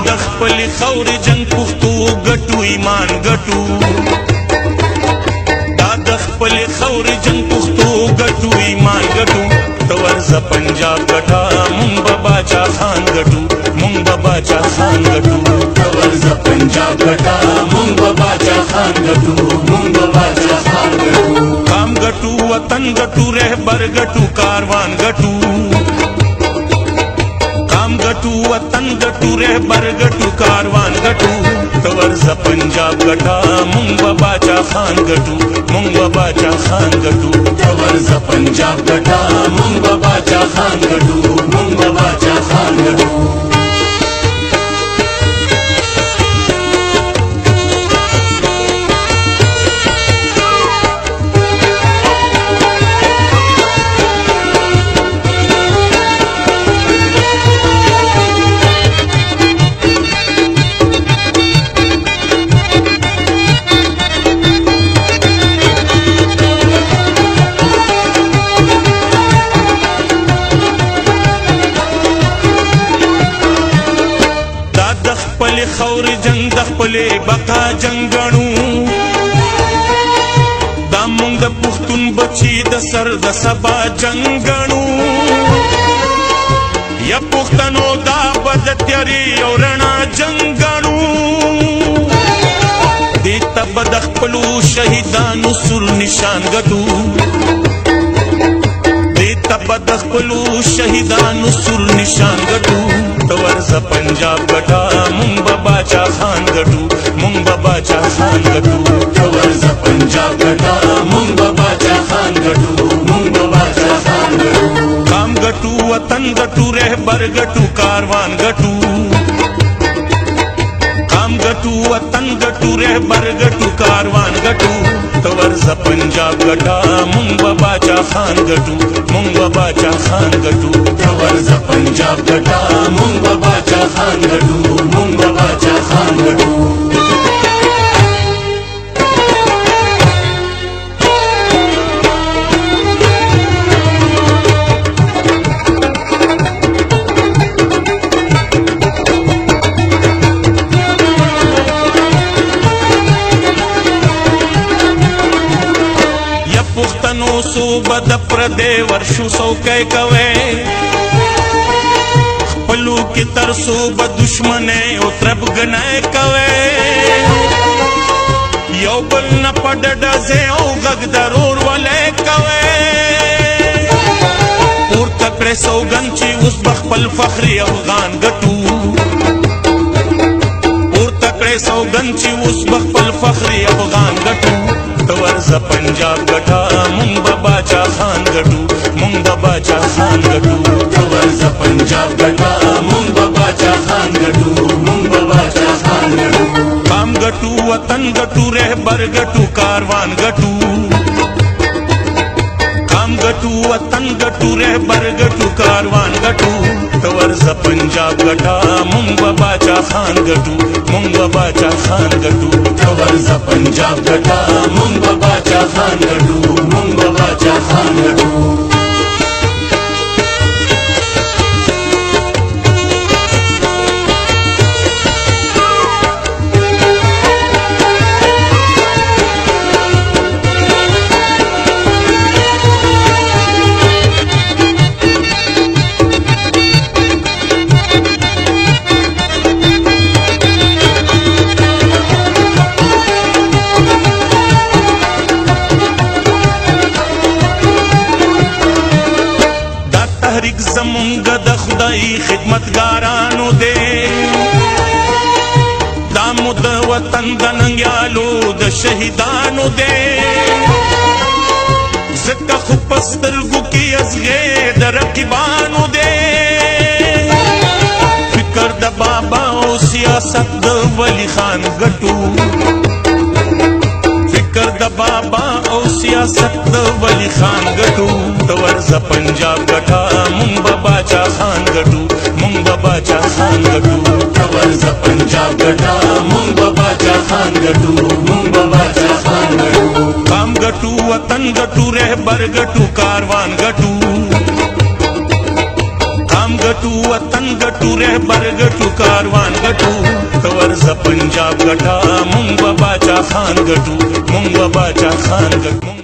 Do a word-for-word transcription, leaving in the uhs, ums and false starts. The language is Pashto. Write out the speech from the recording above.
خپل خورې جنگ پښتو ګټو ایمان ګټو دا د خپل خورې جنگ پښتو ګټو ایمان ګټو ته ورځه پنجاب ګټه مونږ به باچا خان ګټو مونږ به باچا خان ګټو ته ورځه پنجاب ګټه مونږ به باچا خان ګټو مونږ به باچا خان ګټو قام ګټو وطن ګټو رهبر ګټو کاروان ګټو قام ګټو وطن ګټو رهبر ګټو کاروان ګټو ته ورځه پنجاب ګټه مونږ به باچا خان ګټو مونږ به باچا خان ګټو ته ورځه پنجاب ګټه مونږ به باچا خان ګټو مونږ به باچا خان ګټو خور جنگ د خپل بقا جنگانو دا مونږ د پښتون بچي د سر د سبا جنگانو یا پښتنو دا بد تیاری او رڼا جنگانو دې ته به د خپلو شهیدانو سور نشان ګټو دې ته به د خپلو شهیدانو سور نشان ګټو ته ورځه پنجاب ګټه مونږ به باچا خان ګټو مونږ به باچا خان ګټو ته ورځه پنجاب ګټه مونږ به باچا خان ګټو مونږ به باچا خان ګټو قام ګټو وطن ګټو رهبر ګټو کاروان ګټو قام ګټو وطن ګټو رهبر ګټو کاروان ګټو ته ورځه پنجاب ګټه مونږ به باچا خان ګټو مونږ به باچا خان ګټو ته ورځه پنجاب ګټه مونږ به باچا خان ګټو مونږ به باچا خان ګټو صوبه د پردې ورشو څوکۍ کوئ خپلو کې تر صوبه دشمنۍ او تربګنۍ کوئ یو بل نه په ډډه ځئ او غږ درور ولی کوئ پورته کړئ سوګند چې اوس به خپل فخري افغان ګټو پورته کړئ سوګند چې اوس به خپل فخري افغان ګټو ته ورځه پنجاب ګټه مونږ به باچا خان ګټو مونږ به باچا خان ګټو ته ورځه پنجاب ګټه مونږ به باچا خان ګټو مونږ به باچا خان ګټو قام ګټو وطن ګټو رهبر ګټو کاروان ګټو قام ګټو وطن ګټو رهبر ګټو کاروان ګټو ته ورځه پنجاب ګټه مونږ به باچا خان ګټو مونږ به باچا خان ګټو ته ورځه پنجاب ګټه مونږ به باچا خان ګټو مونږ به باچا خان ګټو زمونږ د خدای خدمتګارانو دی دا مو د وطن د ننګیالو د شهیدانو دی ځکه خو په سترګو کې ازغې د رقیبانو دی فکر د بابا او سیاست د ولی خان ګټو فکر د بابا او سیاست د ولی خان ګټو ته ورځه پنجاب ګټه مونږ به باچا خان ګټو مونږ به باچا خان ګټو ته ورځه پنجاب ګټه مونږ به باچا خان ګټو مونږ به باچا خان ګټو قام ګټو وطن ګټو رهبر ګټو کاروان ګټو قام ګټو وطن ګټو رهبر ګټو کاروان ګټو تور ز پنجاب ګټا مونږ به باچا خان ګټو مونږ به باچا خان ګټو